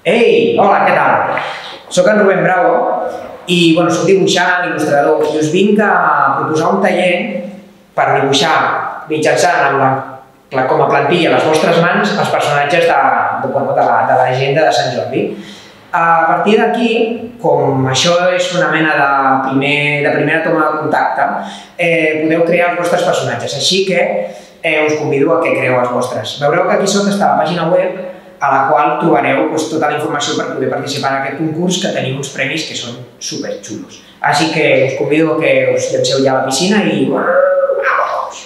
Ei, hola, què tal? Soc en Rubén Bravo i soc dibuixant, il·lustrador i us vinc a proposar un taller per dibuixar mitjançant com a plantilla a les vostres mans els personatges de l'agenda de Sant Jordi. A partir d'aquí, com això és una mena de primera toma de contacte, podeu crear els vostres personatges, així que us convido a que creeu els vostres. Veureu que aquí sota està la pàgina web a la qual trobareu tota la informació per poder participar en aquest concurs, que tenim uns premis que són superxulos. Així que us convido a que us llanceu ja a la piscina i... ¡vamos!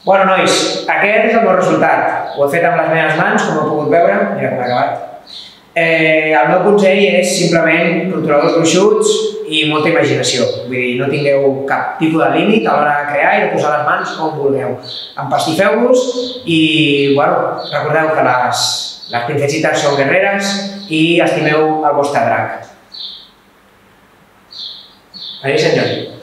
Bueno, nois, aquest és el meu resultat. Ho he fet amb les meves mans, com heu pogut veure. Mira com he acabat. El meu consell és simplement rotuladors gruixuts i molta imaginació. Vull dir, no tingueu cap tipus de límit a l'hora de crear i de posar les mans on vulgueu. Empastifeu-vos i, bueno, recordeu que les princesites són guerreres i estimeu el vostre drac. Adéu, senyor.